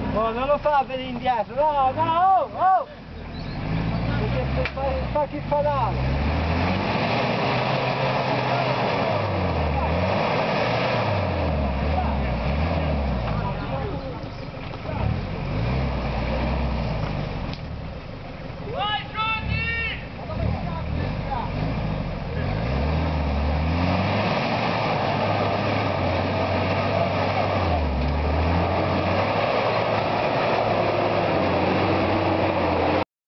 Oh, non lo fa venire indietro, no, no, oh, oh! Perché fa il fanale.